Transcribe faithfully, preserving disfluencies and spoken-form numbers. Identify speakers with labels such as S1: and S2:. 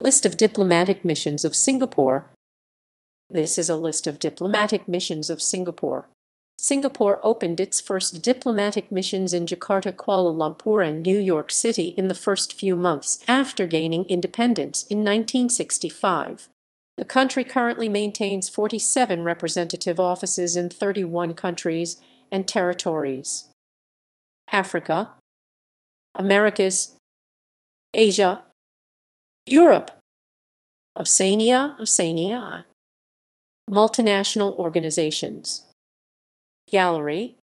S1: List of diplomatic missions of Singapore. This is a list of diplomatic missions of Singapore. Singapore opened its first diplomatic missions in Jakarta, Kuala Lumpur, and New York City in the first few months after gaining independence in nineteen sixty-five. The country currently maintains forty-seven representative offices in thirty-one countries and territories. Africa, Americas, Asia, Europe, Oceania, Oceania. Multinational organizations. Gallery,